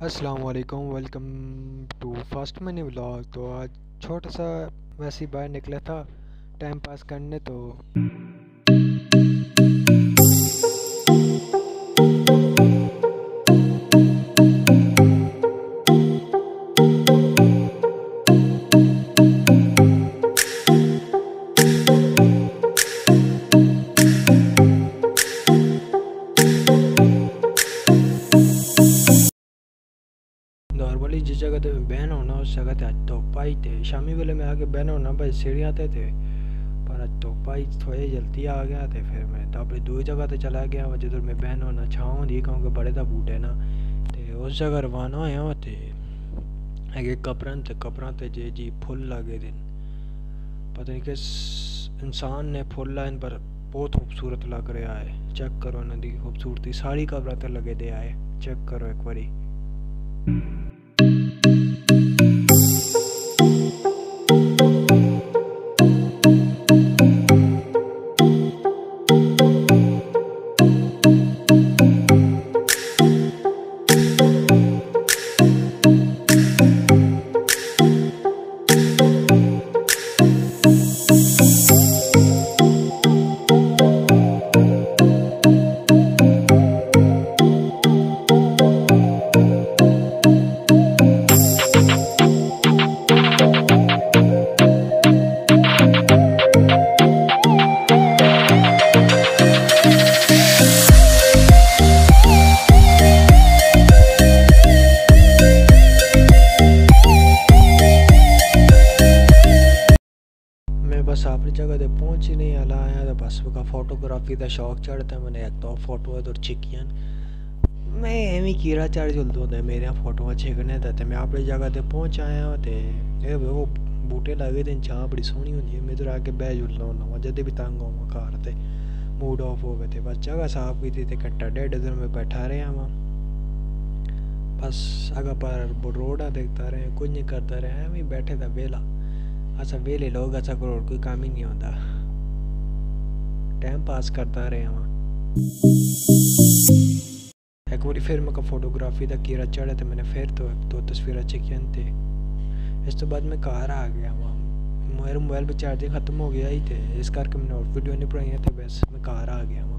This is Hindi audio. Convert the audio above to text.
अस्सलाम वालेकुम, welcome to first money vlog. तो आज छोटा सा वैसे ही बाहर निकला था टाइम पास करने। तो नॉर्मली जिस जगह ते मैं बहन होना उस जगह ते आज धुप्प आई थे। शामी वेले मैं आके बहन होना भाई सीढ़ियाँ ते थे, पर आज धुप्प आई थोड़ी जल्दी आ गया। तो फिर मैं अपनी दूसरी जगह ते चला गया जिधर मैं बहन होना छाँव होंदी क्योंकि बड़े दा बूटे ना। तो उस जगह रवाना होया ते अगे कपरां ते जी फुल लगे दिन, पता नहीं किस इंसान ने फुल लाइन पर बहुत खूबसूरत लग रहा है। चेक करो इन्हां दी खूबसूरती, सारी कबरां ते लगे दे आए। चेक करो एक बारी। मैं बस अपनी जगह ते पहुंच ही नहीं आला आया। तो बस का फोटोग्राफी का शौक चढ़ता मैंने एक तो फोटो उधर छिकियां मैं एवं कीड़ा चढ़ जुलता होंगे मेरिया फोटो छिकने ते मैं अपनी जगह ते पहुंच आया। तो वो बूटे लगे दिन चाह बड़ी सोहनी होंगी। मैं इधर आके बह जुलना होना जद भी तंग होवा घर ते मूड ऑफ हो गए। बस जगह साफ की थी घंटा डेढ़ इधर मैं बैठा रहा वहाँ, बस अगर पर रोड देखता रहे कुछ नहीं करता रहे एवं बैठे था वेला। अच्छा वेले लोग अच्छा को कोई काम ही नहीं होता, टाइम पास करता रहे वहाँ। एक बार फिर मैं फोटोग्राफी का कीड़ा चढ़ा तो मैंने फिर तो एक दो तस्वीर छिकियां थे। इस तो बाद मैं घर आ गया वहाँ, मेरे मोबाइल पर चार्जिंग ख़त्म हो गया ही थे, इस करके मैंने और वीडियो नहीं बनाई थे। बस मैं घर आ गया।